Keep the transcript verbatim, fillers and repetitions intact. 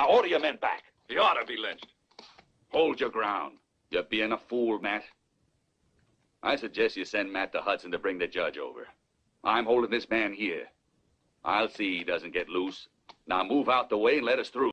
Now order your men back. He ought to be lynched. Hold your ground. You're being a fool, Matt. I suggest you send Matt to Hudson to bring the judge over. I'm holding this man here. I'll see he doesn't get loose. Now move out the way and let us through.